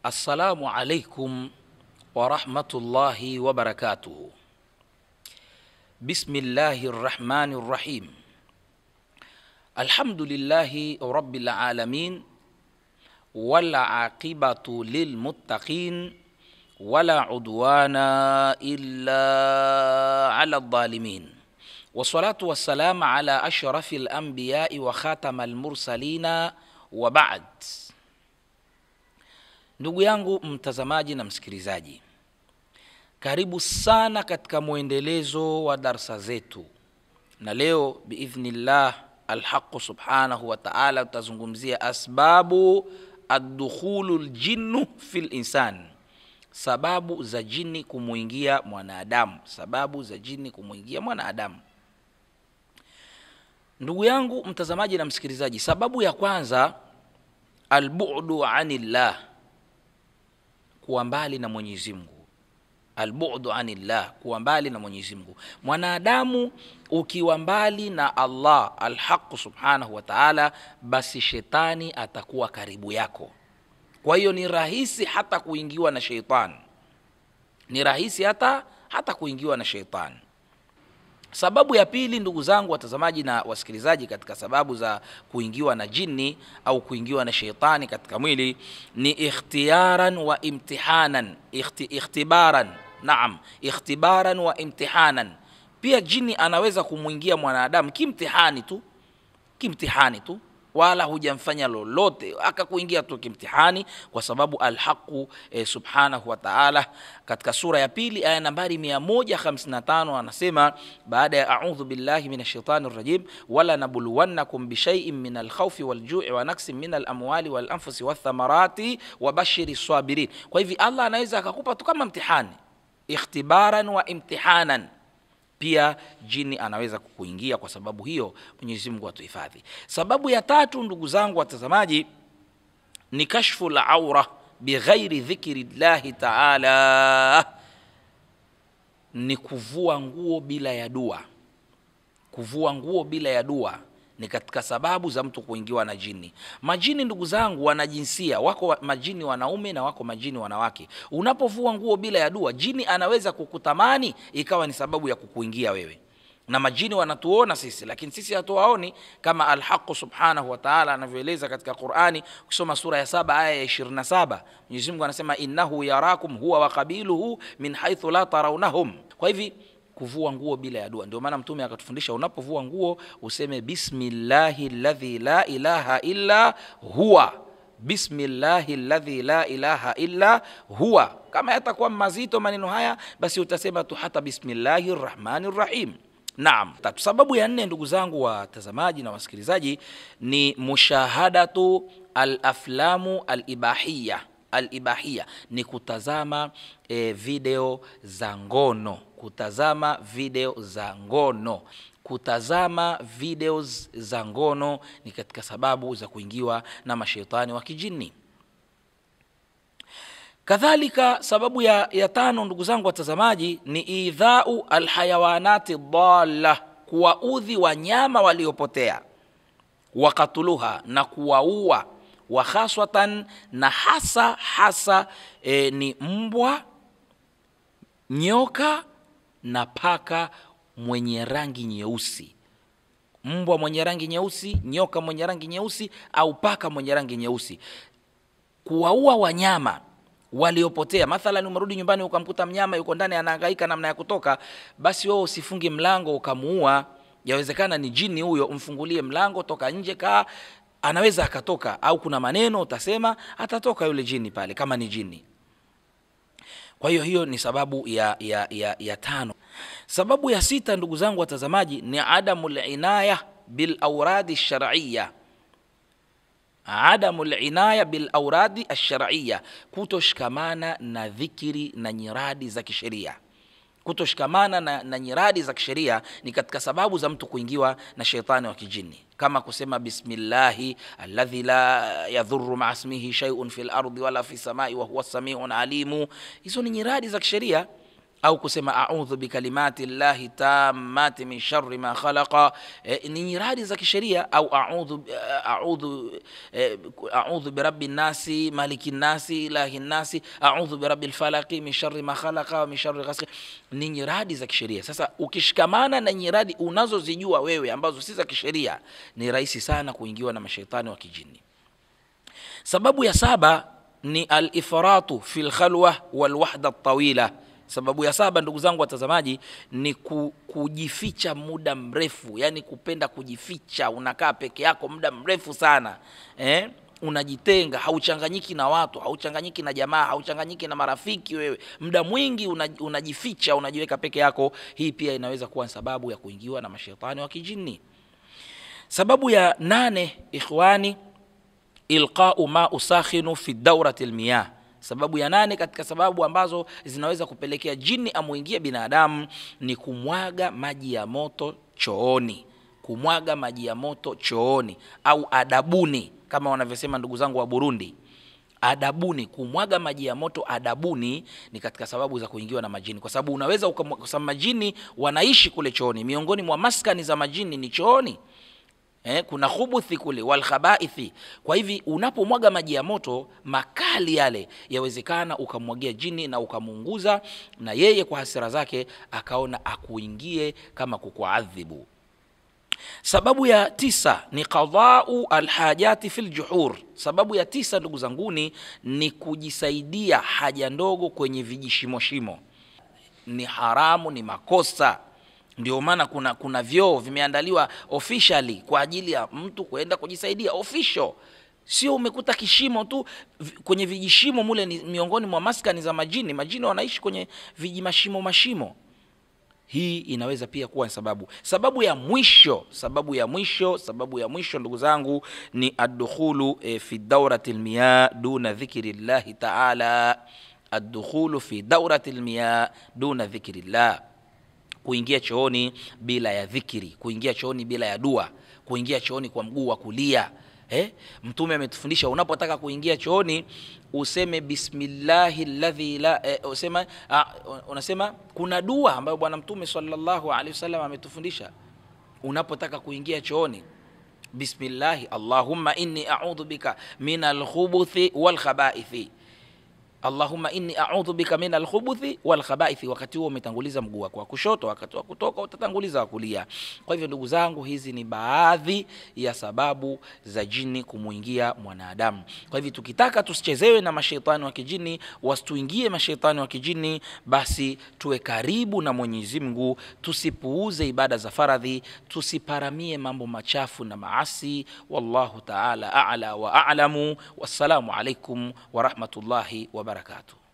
السلام عليكم ورحمة الله وبركاته. بسم الله الرحمن الرحيم. الحمد لله رب العالمين، والعاقبة للمتقين، ولا عدوان إلا على الظالمين، والصلاة والسلام على أشرف الأنبياء وخاتم المرسلين، وبعد. Ndugu yangu mtazamaji na msikilizaji, karibu sana katika muendelezo wa darasa zetu, na leo biidhnillah alhaq subhanahu wa ta'ala tutazungumzia asbabu ad-dukhulul jinnu fil insan, sababu za jini kumuingia mwanadamu, sababu za jini kumuingia mwanadamu. Ndugu yangu mtazamaji na msikilizaji, sababu ya kwanza, al-bu'du 'anillah, kuwa mbali na Mwenyezi Mungu. Al-bu'du 'anillah, kuwa mbali na Mwenyezi Mungu. Mwanadamu ukiwa mbali na Allah al-haq subhanahu wa ta'ala, basi shetani atakuwa karibu yako. Kwa hiyo ni rahisi hata kuingiwa na shetani, ni rahisi hata kuingiwa na shetani. Sababu ya pili, ndugu zangu watazamaji na wasikilizaji, katika sababu za kuingiwa na jini au kuingiwa na shetani katika mwili, ni ikhtiyaran wa imtihanan. Ikhtibaran wa imtihanan. Pia jini anaweza kumuingia mwanadamu kimtihani tu, wala hujamfanya lolote, akakuingia tu kimtihani, kwa sababu al-haq subhanahu wa ta'ala katika sura ya pili aya nambari 155 anasema, baada ya a'udhu billahi minash shaitani rrajim, wala nabluwannakum bishay'in minal khawfi wal ju'i wa naqsin minal amwali wal anfusi wath thamarati wabashiris sabirin. Kwa hivyo Allah anaweza akakupa tu kama mtihani, ikhtibaran wa imtihanan. Pia jini anaweza kukuingia, kwa sababu hiyo Mwenyezi Mungu atuhifadhi. Sababu ya tatu, ndugu zangu watazamaji, ni kashfu al-aura bighairi dhikrillahi ta'ala, ni kuvua nguo bila ya dua. Kuvua nguo bila ya dua ni katika sababu za mtu kuingiwa na jini. Majini, ndugu zangu, wana jinsia, wako majini wanaume na wako majini wanawake. Unapovua nguo bila ya dua, jini anaweza kukutamani, ikawa ni sababu ya kukuingia wewe. Na majini wanatuona sisi, lakini sisi hatuwaoni, kama al-haq subhanahu wa ta'ala anavyoeleza katika Qur'ani. Ukisoma sura ya 7 aya ya 27, Mwenyezi Mungu anasema, innahu yarakum huwa wa qabiluhu min haythu la tarawnahum. Kwa hivi kuvua nguo bila ya dua, ndio maana Mtume akatufundisha, unapovua nguo useme bismillahi alladhi la ilaha illa huwa, bismillahi alladhi la ilaha illa huwa. Kama yatakuwa mazito maneno haya, basi utasema tu hata bismillahir rahmanir rahim. Naam. Sababu ya 4, ndugu zangu watazamaji na wasikilizaji, ni mushahadatu al-aflamu al-ibahiyya. Al-ibahiyya ni kutazama video za ngono, kutazama video za ngono. Kutazama videos za ngono ni katika sababu za kuingiwa na mashaitani wa kijini. Kadhalika sababu ya 5, ndugu zangu watazamaji, ni idhau alhayawanati dhalla, kuwaudhi wanyama waliopotea, wakatuluha, na kuwaua, wa khaswatan, na hasa ni mbwa, nyoka na paka mwenye rangi nyeusi. Mbwa mwenye rangi nyeusi, nyoka mwenye rangi nyeusi, au paka mwenye rangi nyeusi. Kuwaua wanyama waliopotea. Mathalan, umerudi nyumbani ukamkuta mnyama yuko ndani anahangaika namna ya kutoka, basi wewe usifunge mlango ukamuua. Yawezekana ni jini huyo, umfungulie mlango, toka nje, anaweza akatoka, au kuna maneno utasema atatoka yule jini pale kama ni jini. Kwa hiyo ni sababu ya 5. Sababu ya 6, ndugu zangu watazamaji, ni adamul inaya bil awradi ash-shar'iyya. Adamul inaya bil awradi ash-shar'iyya, kutoshikamana na dhikiri na nyiradi za kisheria. Kutoshikamana na nyiradi za kisheria ni katika sababu za mtu kuingiwa na shetani wa kijini, kama kusema bismillahi alladhi la yadhurru ma'a ismihi shay'un fil ardi wala fis samai wa huwa as-sami'un alimu. Hizo ni nyiradi za kisheria. au kusema a'udhu bikalimati llahi tammati min sharri ma khalaqa, ni nyiradi za kisheria. Au a'udhu birabbin nasi malikin nasi ilahin nasi a'udhu birabbil falaqi min sharri ma khalaqa wa min sharri ghasiqin, ni nyiradi za kisheria. Sasa ukishikamana na nyiradi unazozijua wewe ambazo si za kisheria, ni rahisi sana kuingiwa na mashaitani wa kijini. Sababu ya 7 ni al-ifratu fil khalwa wal wahda at-tawila. Sababu ya 7 ndugu zangu watazamaji ni kujificha muda mrefu, yani kupenda kujificha, unakaa peke yako muda mrefu sana, unajitenga, hauchanganyiki na watu, hauchanganyiki na jamaa, hauchanganyiki na marafiki, wewe muda mwingi unajificha, unajiweka peke yako. Hii pia inaweza kuwa sababu ya kuingiwa na mashaitani wa kijini. Sababu ya 8 ikhwani, ilqa'u ma usakhinu fi dawrati almiyah. Sababu ya 8 katika sababu ambazo zinaweza kupelekea jini amuingie binadamu ni kumwaga maji ya moto chooni. Kumwaga maji ya moto chooni au adabuni, kama wanavyosema ndugu zangu wa Burundi. Adabuni, kumwaga maji ya moto adabuni ni katika sababu za kuingiwa na majini, kwa sababu unaweza kwa majini wanaishi kule chooni. Miongoni mwa maskani za majini ni chooni. Kuna khubuthi kule wal khabaithi. Kwa hivi unapomwaga maji ya moto makali yale, yawezekana ukamwagia jini na ukamunguza, na yeye kwa hasira zake akaona akuingie kama kukuadhibu. Sababu ya 9 ni qada'u alhajati fil juhur. Sababu ya 9 ndugu zanguni ni kujisaidia haja ndogo kwenye vijishimo. Ni haramu, ni makosa. Ndio maana kuna vyoo vimeandaliwa officially kwa ajili ya mtu kwenda kujisaidia official. Sio umekuta kishimo tu. Kwenye vijishimo mule ni miongoni mwa maskani za majini. Majini wanaishi kwenye mashimo. Hii inaweza pia kuwa sababu. Sababu ya mwisho ndugu zangu ni ad-dukhulu fi dawrati al-miyah duna dhikrillah ta'ala. Ad-dukhulu fi dawrati al-miyah duna dhikrillah. Kuingia chooni bila ya dhikiri, kuingia chooni bila ya dua, kuingia chooni kwa mguu wa kulia. Mtume ametufundisha unapotaka kuingia chooni useme bismillahilladhi la unasema kuna dua ambayo bwana Mtume sallallahu alaihi wasallam ametufundisha unapotaka kuingia chooni. Bismillah, Allahumma inni a'udhu bika minal khubuthi wal khabaithi. Allahumma inni a'udhu bika minal khubuthi wal khabaithi. Wakati huo umetanguliza mguu wako wa kushoto, wakati wa kutoka utatanguliza wa kulia. Kwa hivyo ndugu zangu, hizi ni baadhi ya sababu za jini kumuingia mwanadamu. Kwa hivyo tukitaka tusichezewe na mashaitani wa kijini, wasituingie mashaitani wa kijini, basi tuwe karibu na Mwenyezi Mungu, tusipuuze ibada za faradhi, tusiparamie mambo machafu na maasi. Wallahu ta'ala a'la wa a'lamu. Wassalamu alaikum wa rahmatullahi wa barakatuh.